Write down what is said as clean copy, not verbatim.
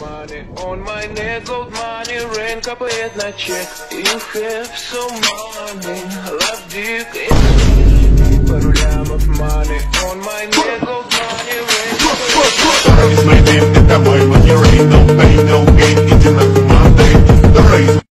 money on my neck, gold money, rain капает на чек. You have so money, love dick, it's пару лямов money on my neck, gold money, rain капает на чек.